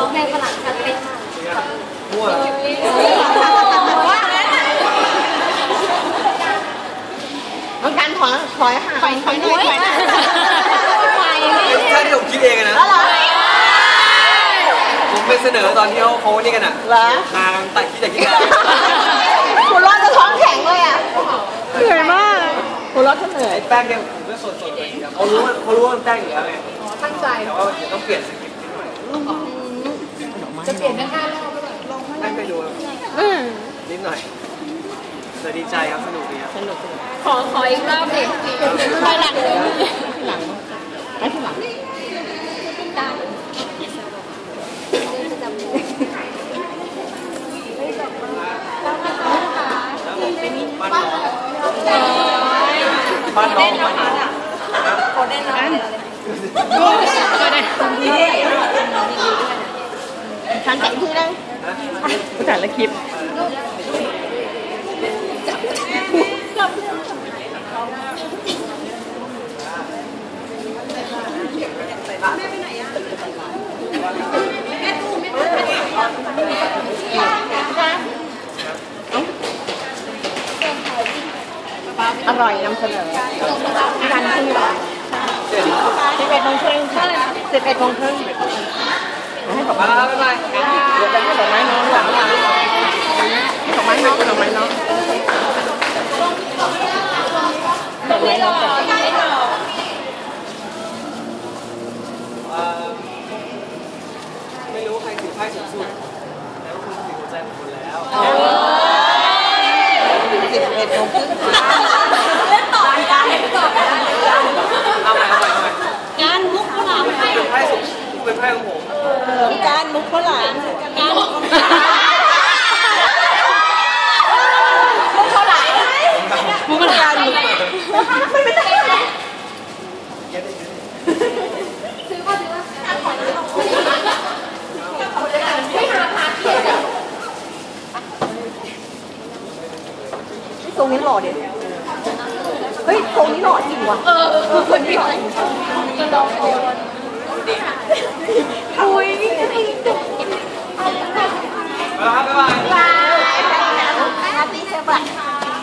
ร้องเพลงฝรั่งชัดเป็นมั่วต้องการถอยห่างถอยหน่อยถ้าที่ผมคิดเองนะผมไปเสนอตอนที่เขานี่กันอ่ะทางตัดคิดกันคุณรอดจะท้องแข็งเลยอ่ะเหนื่อยมากคุณรอดจะเหนื่อยแป้งเนี่ยผมก็สดๆเลยครับเขารู้ว่ามันแป้งอยู่แล้วไงตั้งใจแต่ว่าต้องเปลี่ยนสคริปต์นิดหน่อยจะเปลี่ยนได้5 รอบไม่ไปดูนิดหน่อยแต่ดีใจครับสนุกดีครับสนุกขออีกรอบดิไปหลังไปที่หลังได้บ้านน้องเขาได้น้องฉันแต่งที่นั่งผู้จัดและคลิปอร่อยนำเสนอกันที่นี่11 โมงครึ่งค่ะ11 โมงครึ่งให้ดอกไม้น้องให้ดอกไม้น้องหลังดอกไม้น้องดอกไม้น้องไม่รู้ใครถือไพ่สูงสุดแล้วคุณถือหัวใจของคุณแล้ว 11 โมงครึ่งเอาใหม่งานมุกข้าวหลามให้เป็นไพ่สูงเป็นไพ่ของผมการมุกข้าวหลามมุกข้าวหลามไม่ได้ตรงนี้หล่อเด็ดเฮ้ยตรงนี้หล่อจริงว่ะคนนี้หล่ออุ้ยบ๊ายบายแฮปปี้เซอร์บัต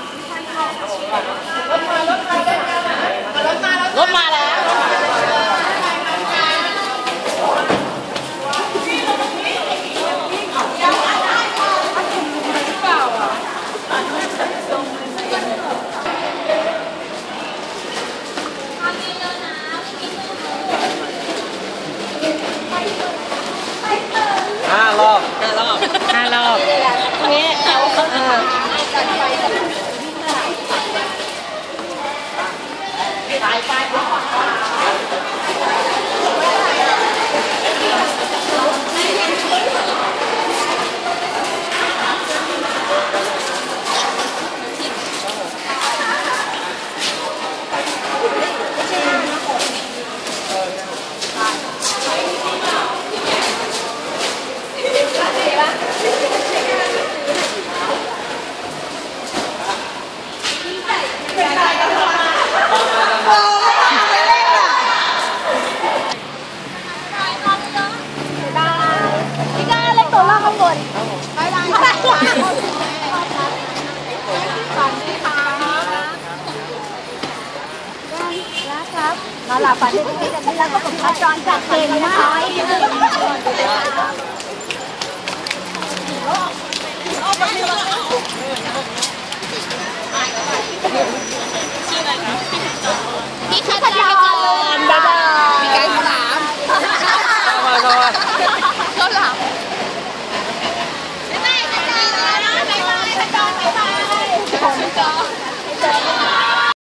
รถมาแล้ว 5 รอบนี่มาหลับฝันดีๆกันที่แล้วก็ผมจรจากเพลงนะคะชื่ออะไรคะ